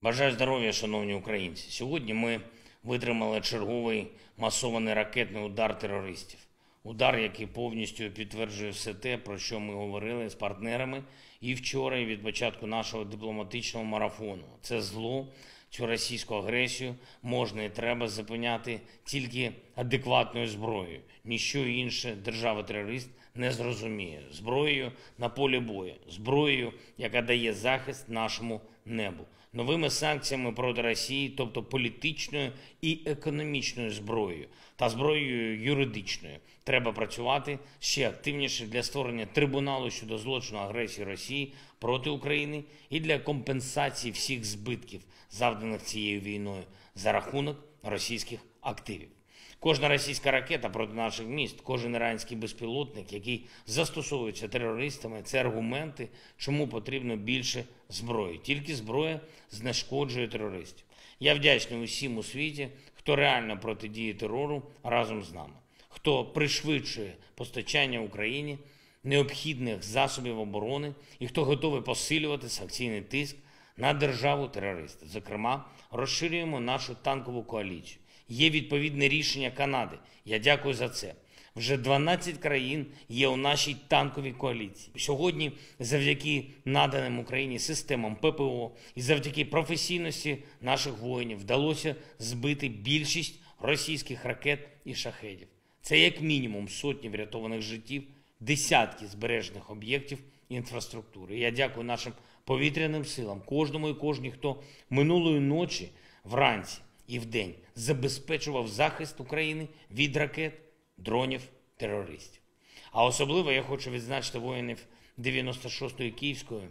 Бажаю здоров'я, шановні українці. Сьогодні ми витримали черговий масований ракетний удар терористів. Удар, який повністю підтверджує все те, про що ми говорили з партнерами і вчора, і від початку нашого дипломатичного марафону. Це зло, цю російську агресію можна і треба зупиняти тільки адекватною зброєю. Ніщо інше держава-терорист не зрозуміє. Зброєю на полі бою, зброєю, яка дає захист нашому небу. Новими санкціями проти Росії, тобто політичною і економічною зброєю та зброєю юридичною. Треба працювати ще активніше для створення трибуналу щодо злочину агресії Росії проти України і для компенсації всіх збитків, завданих цією війною, за рахунок російських активів. Кожна російська ракета проти наших міст, кожен іранський безпілотник, який застосовується терористами, це аргументи, чому потрібно більше зброї. Тільки зброя знешкоджує терористів. Я вдячний усім у світі, хто реально протидіє терору разом з нами, хто пришвидшує постачання Україні необхідних засобів оборони і хто готовий посилювати санкційний тиск на державу-терориста. Зокрема, розширюємо нашу танкову коаліцію. Є відповідне рішення Канади. Я дякую за це. Вже 12 країн є у нашій танковій коаліції. Сьогодні завдяки наданим Україні системам ППО і завдяки професійності наших воїнів вдалося збити більшість російських ракет і шахедів. Це як мінімум сотні врятованих життів, десятки збережених об'єктів інфраструктури. Я дякую нашим повітряним силам, кожному і кожній, хто минулої ночі, вранці і вдень забезпечував захист України від ракет, дронів, терористів. А особливо я хочу відзначити воїнів 96-ї Київської,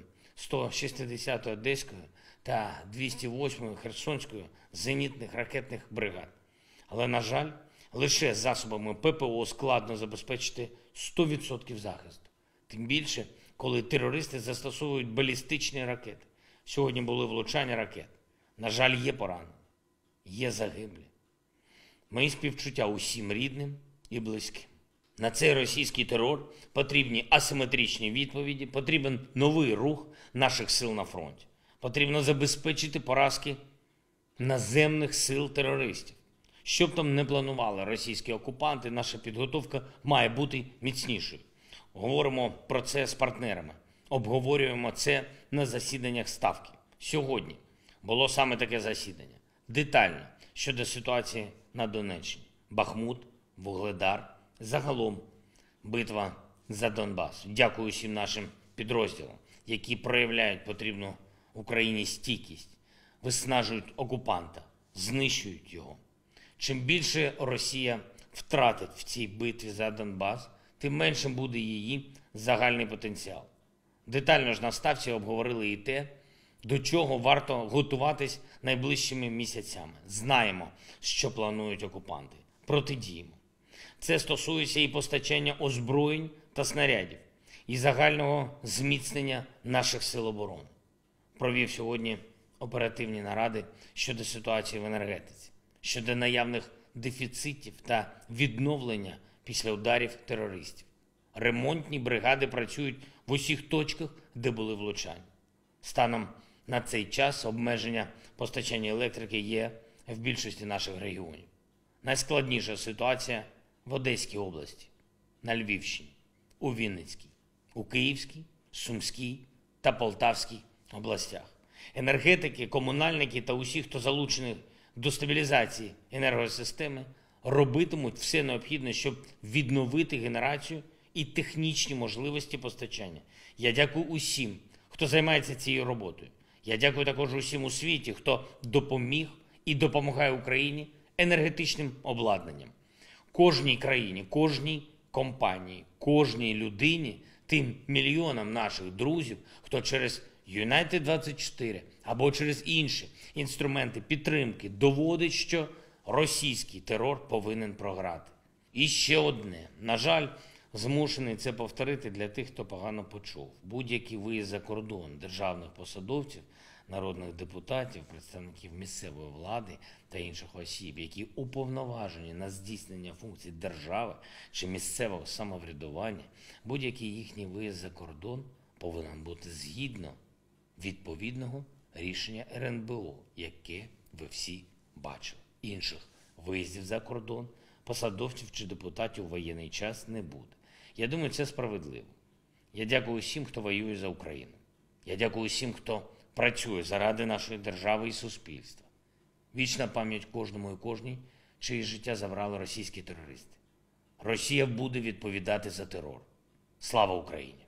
160-ї Одеської та 208-ї Херсонської зенітних ракетних бригад. Але, на жаль, лише засобами ППО складно забезпечити 100% захисту. Тим більше, коли терористи застосовують балістичні ракети. Сьогодні були влучання ракет. На жаль, є поранені, є загиблі. Мої співчуття усім рідним і близьким. На цей російський терор потрібні асиметричні відповіді, потрібен новий рух наших сил на фронті. Потрібно забезпечити поразки наземних сил терористів. Що б там не планували російські окупанти, наша підготовка має бути міцнішою. Говоримо про це з партнерами, обговорюємо це на засіданнях Ставки. Сьогодні було саме таке засідання. Детально щодо ситуації на Донеччині. Бахмут, Вугледар, загалом битва за Донбас. Дякую всім нашим підрозділам, які проявляють потрібну Україні стійкість, виснажують окупанта, знищують його. Чим більше Росія втратить в цій битві за Донбас, тим меншим буде її загальний потенціал. Детально ж на Ставці обговорили і те, до чого варто готуватись найближчими місяцями. Знаємо, що планують окупанти. Протидіємо. Це стосується і постачання озброєнь та снарядів, і загального зміцнення наших сил оборони. Провів сьогодні оперативні наради щодо ситуації в енергетиці, щодо наявних дефіцитів та відновлення після ударів терористів. Ремонтні бригади працюють в усіх точках, де були влучання. Станом на цей час обмеження постачання електрики є в більшості наших регіонів. Найскладніша ситуація в Одеській області, на Львівщині, у Вінницькій, у Київській, Сумській та Полтавській областях. Енергетики, комунальники та усі, хто залучений до стабілізації енергосистеми, робитимуть все необхідне, щоб відновити генерацію і технічні можливості постачання. Я дякую усім, хто займається цією роботою. Я дякую також усім у світі, хто допоміг і допомагає Україні енергетичним обладнанням. Кожній країні, кожній компанії, кожній людині, тим мільйонам наших друзів, хто через United 24 або через інші інструменти підтримки доводить, що російський терор повинен програти. І ще одне. На жаль, змушений це повторити для тих, хто погано почув. Будь-який виїзд за кордон державних посадовців, народних депутатів, представників місцевої влади та інших осіб, які уповноважені на здійснення функцій держави чи місцевого самоврядування, будь-який їхній виїзд за кордон повинен бути згідно відповідного рішення РНБО, яке ви всі бачили. Інших виїздів за кордон, посадовців чи депутатів у воєнний час не буде. Я думаю, це справедливо. Я дякую всім, хто воює за Україну. Я дякую всім, хто працює заради нашої держави і суспільства. Вічна пам'ять кожному і кожній, чиє життя забрали російські терористи. Росія буде відповідати за терор. Слава Україні!